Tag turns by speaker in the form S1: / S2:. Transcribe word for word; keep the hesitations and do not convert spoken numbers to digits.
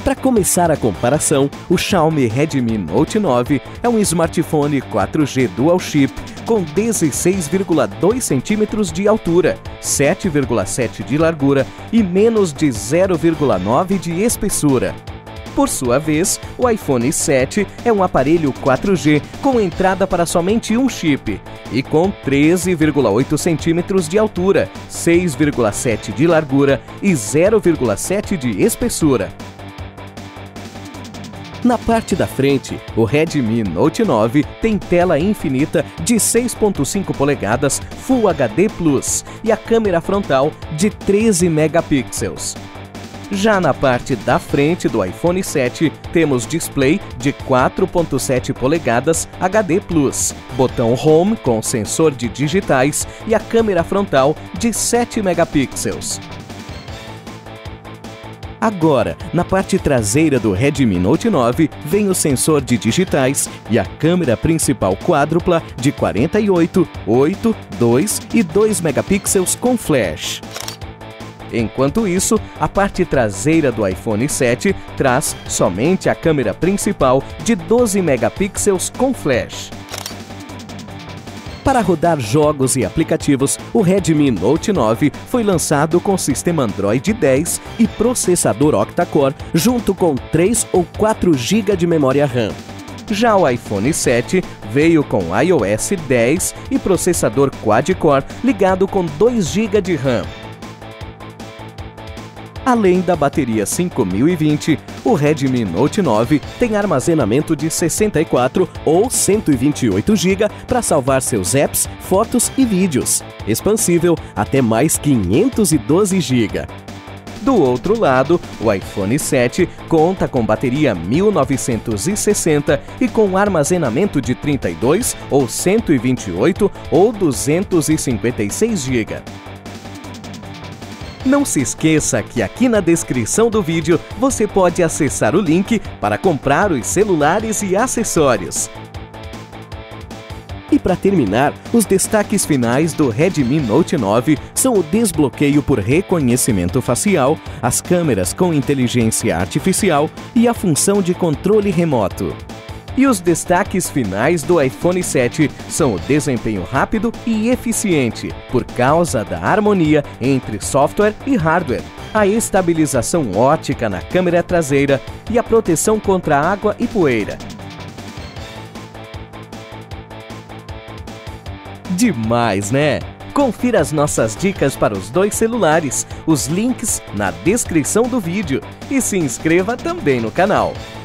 S1: Para começar a comparação, o Xiaomi Redmi Note nove é um smartphone quatro G Dual Chip com dezesseis vírgula dois centímetros de altura, sete vírgula sete de largura e menos de zero vírgula nove de espessura. Por sua vez, o iPhone sete é um aparelho quatro G com entrada para somente um chip e com treze vírgula oito centímetros de altura, seis vírgula sete de largura e zero vírgula sete de espessura. Na parte da frente, o Redmi Note nove tem tela infinita de seis vírgula cinco polegadas Full H D plus e a câmera frontal de treze megapixels. Já na parte da frente do iPhone sete, temos display de quatro vírgula sete polegadas H D plus, botão Home com sensor de digitais e a câmera frontal de sete megapixels. Agora, na parte traseira do Redmi Note nove, vem o sensor de digitais e a câmera principal quádrupla de quarenta e oito, oito, dois e dois megapixels com flash. Enquanto isso, a parte traseira do iPhone sete traz somente a câmera principal de doze megapixels com flash. Para rodar jogos e aplicativos, o Redmi Note nove foi lançado com sistema Android dez e processador octa-core, junto com três ou quatro gigas de memória RAM. Já o iPhone sete veio com iOS dez e processador quad-core ligado com dois gigas de RAM. Além da bateria cinco mil e vinte, o Redmi Note nove tem armazenamento de sessenta e quatro ou cento e vinte e oito gigas para salvar seus apps, fotos e vídeos, expansível até mais quinhentos e doze gigas. Do outro lado, o iPhone sete conta com bateria mil novecentos e sessenta e com armazenamento de trinta e dois ou cento e vinte e oito ou duzentos e cinquenta e seis gigas. Não se esqueça que aqui na descrição do vídeo você pode acessar o link para comprar os celulares e acessórios. E para terminar, os destaques finais do Redmi Note nove são o desbloqueio por reconhecimento facial, as câmeras com inteligência artificial e a função de controle remoto. E os destaques finais do iPhone sete são o desempenho rápido e eficiente, por causa da harmonia entre software e hardware, a estabilização ótica na câmera traseira e a proteção contra água e poeira. Demais, né? Confira as nossas dicas para os dois celulares, os links na descrição do vídeo e se inscreva também no canal.